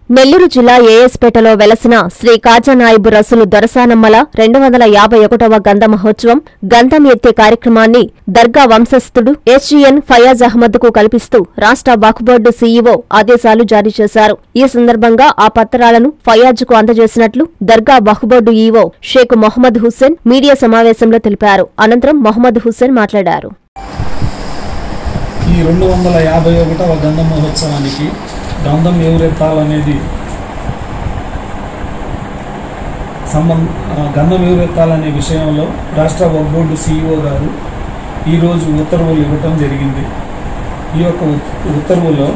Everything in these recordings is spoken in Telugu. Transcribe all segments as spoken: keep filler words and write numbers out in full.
నెల్లూరు జిల్లా ఏఎస్పేటలో వెలసిన శ్రీ కాజానాయిబు రసూలు దొరసానమ్మల రెండు వందల యాభై ఒకటవ గంధ మహోత్సవం గంధం ఎత్తే కార్యక్రమాన్ని దర్గా వంశస్థుడు ఎస్జీఎన్ ఫయాజ్ అహ్మద్ కు కల్పిస్తూ రాష్ట్ర వక్ఫ్ బోర్డు సీఈఓ ఆదేశాలు జారీ చేశారు. ఈ సందర్భంగా ఆ పత్రాలను ఫయాజ్ కు అందజేసినట్లు దర్గా వక్ఫ్ board EO Sheikh Mohammed Hussain media సమావేశంలో తెలిపారు. అనంతరం మొహమ్మద్ హుస్సేన్ మాట్లాడారు. ఈ రెండు వందల యాభై ఒకటవ గంధ మహోత్సవానికి గంధం ఎవరెత్తాలనేది సంబంధ గంధం ఎవరెత్తాలనే విషయంలో రాష్ట్ర వక్ఫ్ బోర్డు సీఈఓ గారు ఈరోజు ఉత్తర్వులు ఇవ్వటం జరిగింది. ఈ యొక్క ఉత్తర్వులో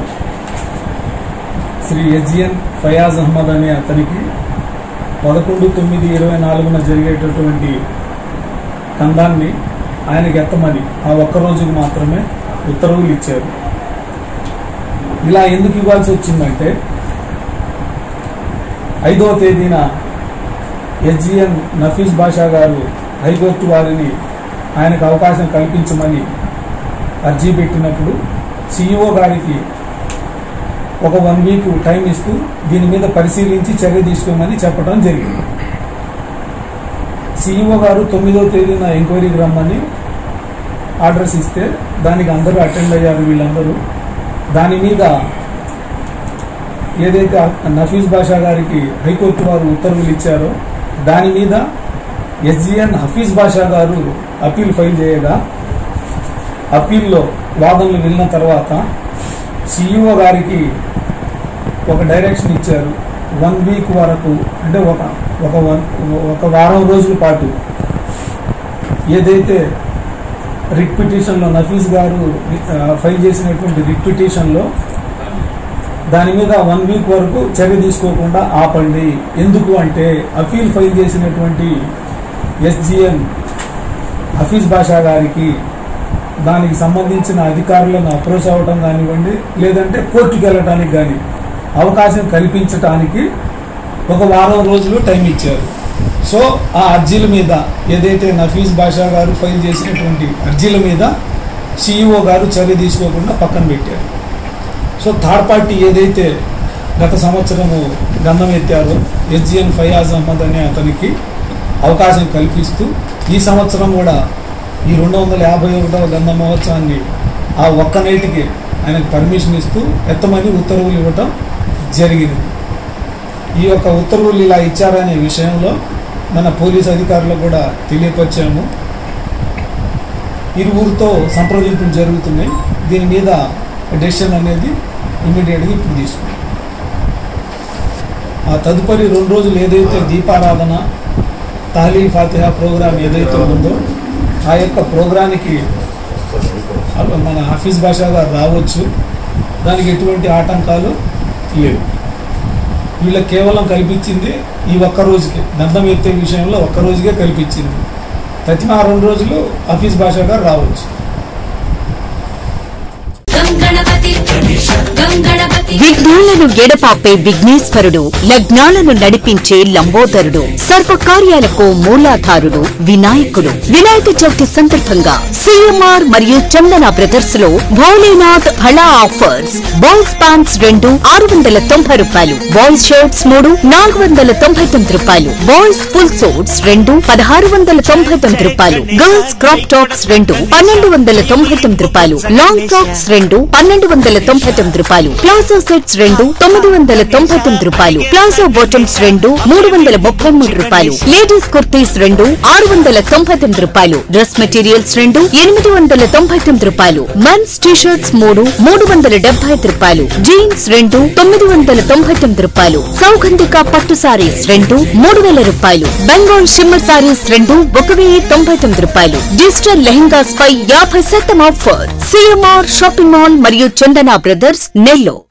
శ్రీ ఎస్జీఎన్ ఫయాజ్ అహ్మద్ అనే అతనికి పదకొండు తొమ్మిది ఇరవై నాలుగున జరిగేటటువంటి గంధాన్ని ఆయనకి ఎత్తమని ఆ ఒక్క రోజుకు మాత్రమే ఉత్తర్వులు ఇచ్చారు. ఇలా ఎందుకు ఇవ్వాల్సి వచ్చిందంటే ఐదవ తేదీన ఎస్జీఎన్ నఫీస్ బాషా గారు హైకోర్టు వారిని ఆయనకు అవకాశం కల్పించమని అర్జీ పెట్టినప్పుడు సీఈఓ గారికి ఒక వన్ వీక్ టైం ఇస్తూ దీని మీద పరిశీలించి చర్య తీసుకోమని చెప్పడం జరిగింది. సీఈఓ గారు తొమ్మిదవ తేదీన ఎంక్వైరీకి రమ్మని ఆర్డర్స్ ఇస్తే దానికి అందరూ అటెండ్ అయ్యారు. వీళ్ళందరూ దాని మీద ఏదైతే నఫీస్ బాషా గారికి హైకోర్టు వారు ఉత్తర్వులు ఇచ్చారో దాని మీద ఎస్జీఎన్ హఫీజ్ బాషా గారు అప్పీల్ ఫైల్ చేయగా అప్పీల్లో వాదనలు వెళ్ళిన తర్వాత సీఈఓ గారికి ఒక డైరెక్షన్ ఇచ్చారు. వన్ వీక్ వరకు అంటే ఒక ఒక వన్ ఒక వారం రోజుల పాటు ఏదైతే రిట్ పిటిషన్లో నఫీస్ గారు ఫైల్ చేసినటువంటి రిట్ పిటిషన్లో దాని మీద వన్ వీక్ వరకు చర్య తీసుకోకుండా ఆపండి. ఎందుకు అంటే అప్పీల్ ఫైల్ చేసినటువంటి ఎస్జీఎన్ హఫీజ్ బాషా గారికి దానికి సంబంధించిన అధికారులను అప్రోచ్ అవ్వటం కానివ్వండి, లేదంటే కోర్టుకు వెళ్ళటానికి కానీ అవకాశం కల్పించటానికి ఒక వారం రోజులు టైం ఇచ్చారు. సో ఆ అర్జీల మీద ఏదైతే నఫీస్ బాషా గారు ఫైల్ చేసినటువంటి అర్జీల మీద సీఈఓ గారు చర్య తీసుకోకుండా పక్కన పెట్టారు. సో థర్డ్ పార్టీ ఏదైతే గత సంవత్సరము గంధం ఎత్తారో ఎస్జీఎన్ ఫయాజ్ అహ్మద్ అనే అతనికి అవకాశం కల్పిస్తూ ఈ సంవత్సరం కూడా ఈ రెండు వందల యాభై ఒకటవ గంధ మహోత్సవాన్ని ఆ ఒక్క నైట్కి ఆయనకు పర్మిషన్ ఇస్తూ ఎత్తమని ఉత్తర్వులు ఇవ్వటం జరిగింది. ఈ యొక్క ఉత్తర్వులు ఇలా ఇచ్చారనే విషయంలో మన పోలీస్ అధికారులకు కూడా తెలియపరిచాము. ఇరువురితో సంప్రదింపులు జరుగుతున్నాయి. దీని మీద డెసిషన్ అనేది ఇమ్మీడియట్గా ఇప్పుడు తీసుకున్నాం. ఆ తదుపరి రెండు రోజులు ఏదైతే దీపారాధన తహలీల్ ఫాతిహా ప్రోగ్రాం ఏదైతే ఉందో ఆ యొక్క ప్రోగ్రానికి మన హఫీజ్ బాషా గారు రావచ్చు. దానికి ఎటువంటి ఆటంకాలు లేవు. వీళ్ళకి కేవలం కల్పించింది ఈ ఒక్క రోజుకే, గంధం ఎత్తే విషయంలో ఒక్క రోజుకే కల్పించింది. ప్రతి ఆ రెండు రోజులు హఫీజ్ బాషా గారు రావచ్చు. విఘ్నాలను ఎడపాపే విఘ్నేశ్వరుడు, లగ్నాలను నడిపించే లంబోదరుడు, సర్వకార్యాలకు మూలాధారుడు వినాయకుడు. వినాయక చవితి సందర్భంగా సిఎంఆర్ మరియు చందన బ్రదర్స్ లో భోలేనాథ్ హళా ఆఫర్స్. బాయ్స్ ప్యాంట్స్ రెండు ఆరు వందల తొంభై రూపాయలు, బాయ్స్ షర్ట్స్ మూడు నాలుగు వందల తొంభై తొమ్మిది రూపాయలు, బాయ్స్ ఫుల్ సూట్స్ రెండు పదహారు వందల తొంభై తొమ్మిది రూపాయలు, గర్ల్స్ క్రాప్ టాప్స్ రెండు పన్నెండు వందల తొంభై తొమ్మిది రూపాయలు, లాంగ్ ఫ్రాక్స్ రెండు పన్నెండు వందల తొంభై తొమ్మిది రూపాయలు, ప్లాజో సెట్స్ రెండు తొమ్మిది వందల తొంభై తొమ్మిది రూపాయలు, ప్లాజో బాటమ్స్ రెండు మూడు వందల ముప్పై మూడు రూపాయలు, లేడీస్ కుర్తీస్ రెండు ఆరు వందల తొంభై తొమ్మిది రూపాయలు, డ్రెస్ మెటీరియల్స్ రెండు ఎనిమిది వందల తొంభై తొమ్మిది రూపాయలు, మెన్స్ టీషర్ట్స్ మూడు మూడు వందల డెబ్బై ఐదు రూపాయలు, జీన్స్ రెండు తొమ్మిది వందల తొంభై తొమ్మిది రూపాయలు, సౌగంధిక పట్టు సారీస్ రెండు మూడు వేల రూపాయలు, బెంగాల్ షిమ్మర్ సారీస్ రెండు ఒక వెయ్యి తొంభై తొమ్మిది రూపాయలు, డిజిటల్ లెహంగాస్ పై యాభై శాతం ఆఫర్. సిఎంఆర్ షాపింగ్ మాల్ మరియు చందన బ్రదర్స్ నెల్లూరు.